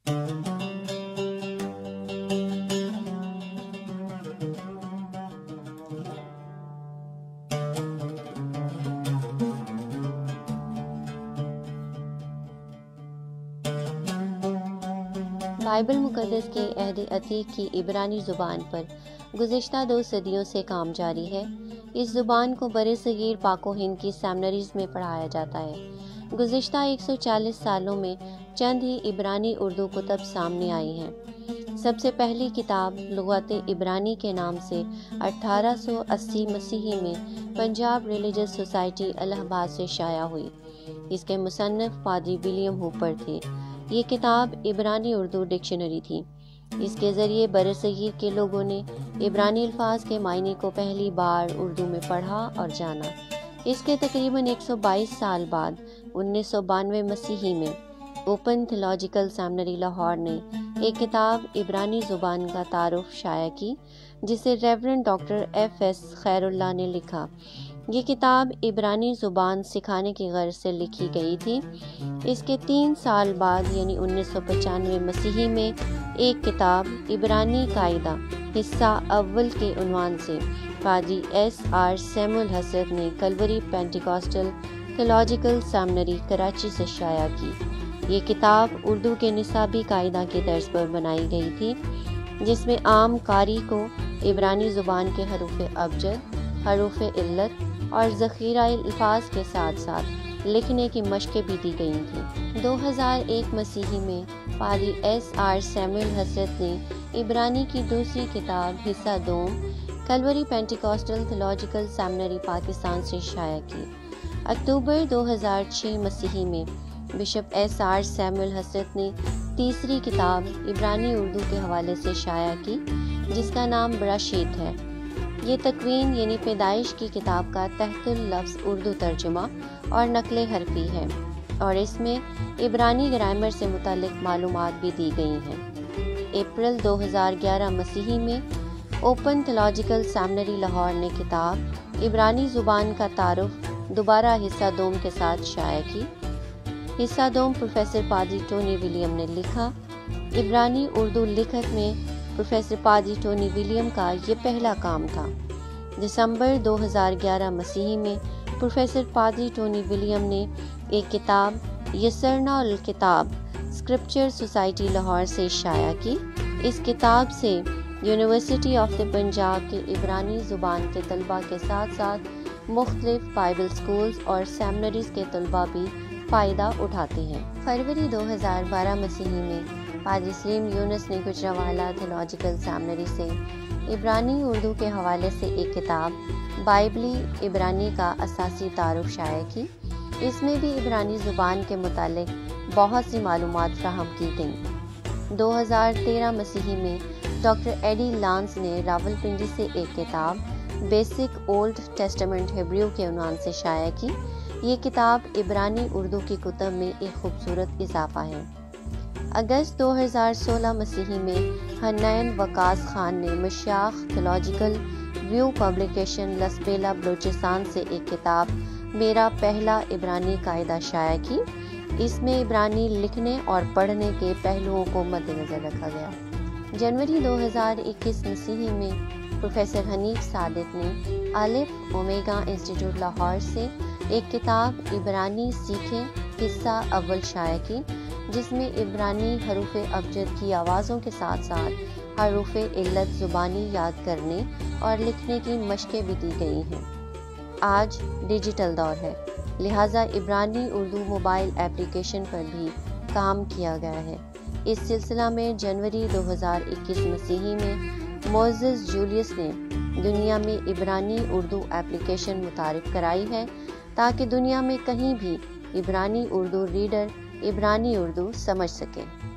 Bible مقدس کے عہد عتیق کی عبرانی زبان پر گزشتہ 2 صدیوں سے کام جاری ہے۔ اس زبان کو برصغیر پاک و ہند کی سیمنریز میں پڑھایا جاتا ہے۔ گزشتہ 140 سالوں میں چند ہی عبرانی اردو کتب سامنے آئی ہیں۔ سب سے پہلی کتاب لغت عبرانی کے نام سے 1880 مسیحی میں پنجاب ریلیجس سوسائٹی الہ آباد سے شائع ہوئی۔ اس کے مصنف پادری ولیم ہوپر تھے۔ یہ کتاب عبرانی اردو ڈکشنری تھی۔ اس کے ذریعے برصغیر کے لوگوں نے عبرانی الفاظ کے معنی کو پہلی بار اردو میں پڑھا اور جانا۔ اس کے تقریباً 122 سال بعد 1992 مسیحی میں اوپن تھیولوجیکل سیمنری لاہور نے ایک کتاب عبرانی زبان کا تعارف شائع کی، جسے ریورنڈ ڈاکٹر FS خیر اللہ نے لکھا۔ یہ کتاب عبرانی زبان سکھانے کی غرض سے لکھی گئی تھی۔ اس کے 3 سال بعد یعنی 1995 مسیحی میں ایک کتاب عبرانی قاعدہ حصہ اول کے عنوان سے پادری SR سیموئل حسرت نے Calvary Pentecostal Theological Seminary Karachi سے شائع کی۔ یہ کتاب اردو کے نصابی قاعدہ کی طرز پر بنائی گئی تھی، جس میں عام قاری کو عبرانی زبان کے حروف ابجد، حروف علت اور ذخیرہ الفاظ کے ساتھ ساتھ لکھنے کی مشقیں بھی دی گئی تھیں۔ 2001 مسیحی میں پادری SR سیموئل حسرت نے عبرانی کی دوسری کتاب حصہ دوم Calvary Pentecostal Theological Seminary Pakistan سے شائع کی۔ اکتوبر 2006 مسیحی میں بشپ SR سیموئل حسرت نے تیسری کتاب عبرانی اردو کے حوالے سے شائع کی، جس کا نام براشیت ہے۔ یہ تکوین یعنی پیدائش کی کتاب کا تحت اللفظ اردو ترجمہ اور نقل حرفی ہے، اور اس میں عبرانی گرامر سے متعلق معلومات بھی دی گئی ہیں۔ اپریل 2011 مسیحی میں اوپن تھیولوجیکل سیمنری لاہور نے کتاب عبرانی زبان کا تعارف دوبارہ حصہ دوم کے ساتھ شائع کی۔ حصہ دوم پروفیسر پادری ٹونی ولیم نے لکھا۔ عبرانی اردو لکھت میں پروفیسر پادری ٹونی ولیم کا یہ پہلا کام تھا۔ دسمبر 2011 مسیحی میں پروفیسر پادری ٹونی ولیم نے ایک کتاب یسرنا الکتاب اسکرپچر سوسائٹی لاہور سے شائع کی۔ اس کتاب سے یونیورسٹی آف دی پنجاب کے عبرانی زبان کے طلباء کے ساتھ ساتھ مختلف بائبل سکولز اور سیمنریز کے طلباء بھی فائدہ اٹھاتے ہیں۔ فروری 2012 مسیحی میں پادری سلیم یونس نے گجرانوالہ تھیولوجیکل سیمنری سے عبرانی اردو کے حوالے سے ایک کتاب بائبلی عبرانی کا اساسی تعارف شائع کی۔ اس میں بھی عبرانی زبان کے متعلق بہت سی معلومات فراہم کی گئیں۔ 2013 مسیحی میں ڈاکٹر ایڈی لانس نے راولپنڈی سے ایک کتاب بیسک اولڈ ٹیسٹمنٹ ہیبریو کے عنوان سے شائع کی۔ یہ کتاب عبرانی اردو کی کتب میں ایک خوبصورت اضافہ ہے۔ اگست 2016 مسیحی میں حنین وقاص خان نے مشیاخ Theological View Publication Lasbela Balochistan سے ایک کتاب میرا پہلا عبرانی قاعدہ شائع کی۔ اس میں عبرانی لکھنے اور پڑھنے کے پہلوؤں کو مد نظر رکھا گیا۔ جنوری 2021 مسیحی میں پروفیسر حنیف صادق نے الف اومیگا انسٹیٹیوٹ لاہور سے ایک کتاب عبرانی سیکھیں حصہ اول شائع کی، جس میں عبرانی حروف ابجد کی آوازوں کے ساتھ ساتھ حروف علت زبانی یاد کرنے اور لکھنے کی مشقیں بھی دی گئی ہیں۔ آج ڈیجیٹل دور ہے، لہٰذا عبرانی اردو موبائل ایپلیکیشن پر بھی کام کیا گیا ہے۔ اس سلسلہ میں جنوری 2021 مسیحی میں معزز جولیس نے دنیا میں عبرانی اردو ایپلیکیشن متعارف کرائی ہے، تاکہ دنیا میں کہیں بھی عبرانی اردو ریڈر عبرانی اردو سمجھ سکیں۔